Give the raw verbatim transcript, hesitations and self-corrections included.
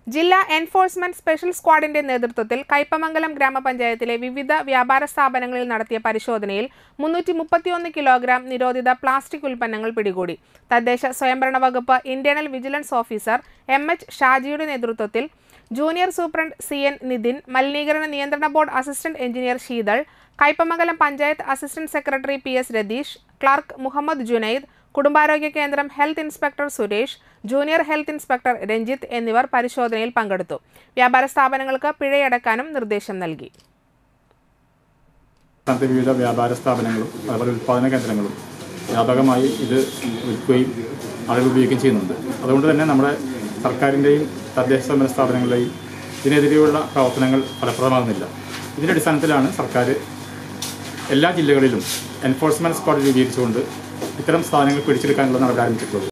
ജില്ലാ enforcement special സ്ക്വാഡിന്റെ നേതൃത്വത്തിൽ കയ്പമംഗലം ഗ്രാമപഞ്ചായത്തിലെ വിവിധ വ്യാപാര സ്ഥാപനങ്ങളിൽ നടത്തിയ പരിശോധനയിൽ മുന്നൂറ്റി മുപ്പത്തിയൊന്ന് കിലോഗ്രാം നിരോധിത പ്ലാസ്റ്റിക് ഉൽപ്പന്നങ്ങൾ പിടികൂടി. തദ്ദേശ സ്വയംഭരണ വകുപ്പ് internal vigilance officer M H ഷാജിയുടെ നേതൃത്വത്തിൽ junior superintendent C N Nithin, മലിനീകരണ നിയന്ത്രണ board assistant engineer Sheethal, Kaipamangalam panchayat assistant secretary P S Ratheesh, clerk Muhammad Junaid, കുടുംബാരോഗ്യ കേന്ദ്രം health inspector Suresh, junior health inspector Ranjith എന്നിവർ പരിശോധനയിൽ പങ്കെടുത്തു. വ്യാപാര സ്ഥാപനങ്ങൾക്ക് പിഴയടക്കാനും നിർദ്ദേശം നൽകി. വിവിധ വ്യാപാര സ്ഥാപനങ്ങളും അതുപോലെ ഉൽപ്പാദന കേന്ദ്രങ്ങളും വ്യാപകമായി ഇത് വിൽക്കുകയും ആളുകൾ ഉപയോഗിക്കുകയും ചെയ്യുന്നുണ്ട്. അതുകൊണ്ട് തന്നെ നമ്മുടെ സർക്കാരിൻ്റെയും തദ്ദേശ സ്വയംഭരണ സ്ഥാപനങ്ങളുടെയും ഇതിനെതിരെയുള്ള പ്രവർത്തനങ്ങൾ ഫലപ്രദമാകുന്നില്ല. ഇതിൻ്റെ അടിസ്ഥാനത്തിലാണ് സർക്കാർ എല്ലാ ജില്ലകളിലും എൻഫോഴ്സ്മെൻറ്റ് സ്ക്വാഡ് രൂപീകരിച്ചുകൊണ്ട് ഇത്തരം സ്ഥാപനങ്ങൾ പിടിച്ചെടുക്കാനുള്ള നടപടി ആരംഭിച്ചിട്ടുള്ളത്.